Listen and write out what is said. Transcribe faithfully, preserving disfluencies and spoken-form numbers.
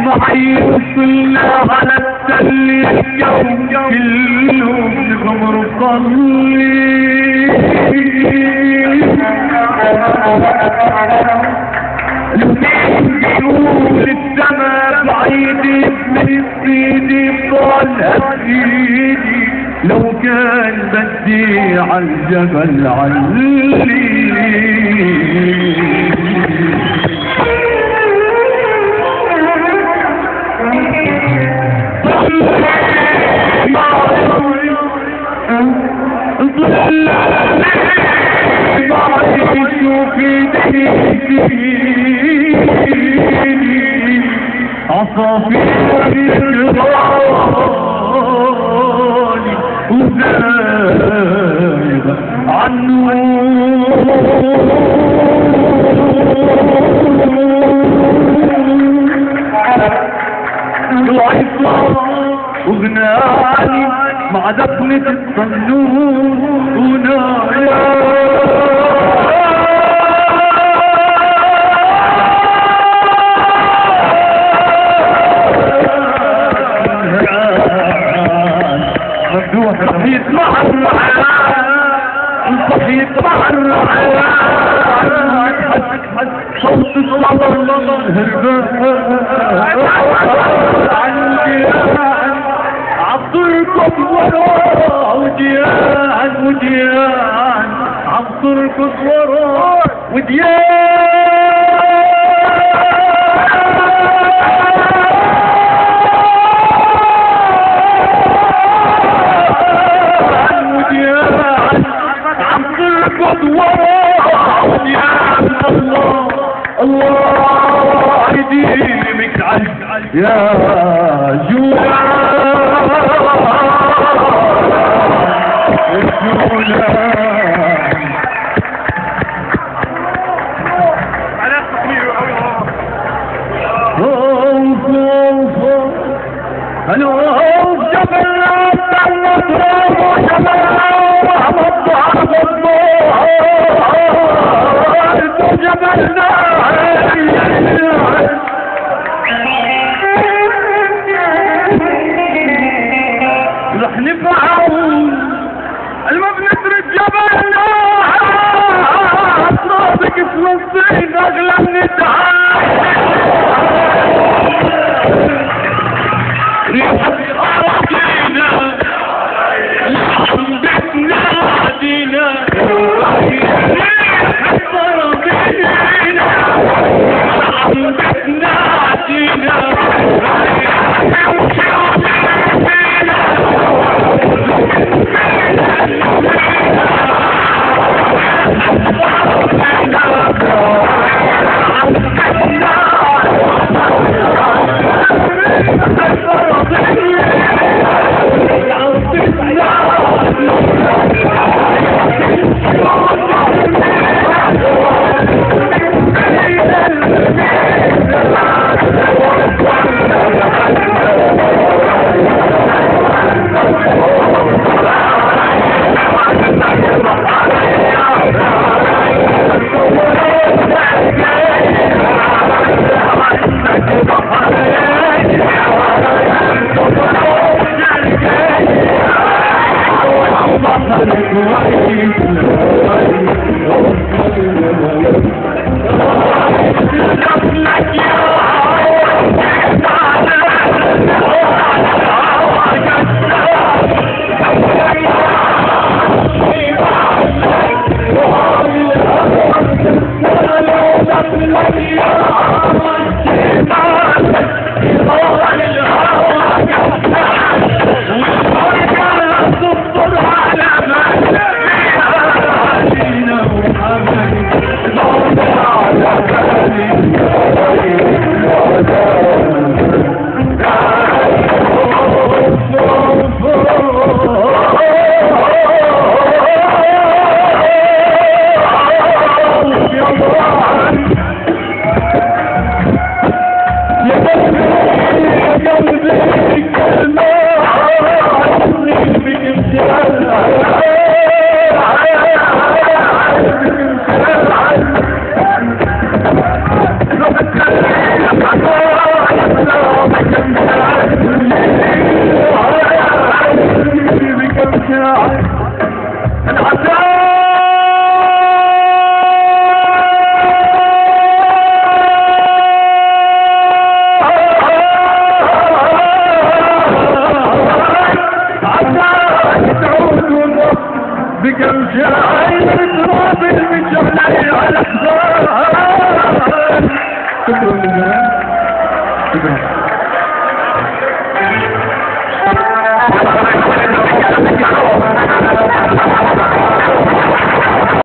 معي وصلنا على التل الجو كله بنغمر وصلي يقول السما بعيدي من ايدي طالها ايدي لو كان بدي عالجبل علي شوفي عصافير الجبال وزايغة عنه العصا وغناني مع دفنة الصندوق ونايا صحيت مع الرعاية صحيت مع الرعاية صوت الصبر هربان عبدالكم وراه وديان وديان عبدالكم وراه وديان الله الله يديمك عز يا جولان على التصوير خوف خوف خوف جبل التراب وجبل وهبط هبط جبلنا رح نفعل المبنى ترد جبلنا صادق فلسطين اغلى من الدعاء ريحة اراضينا لحم بيتنا دينا بكم شايل تراب المجال على الأحزان. شكرا لله. شكرا.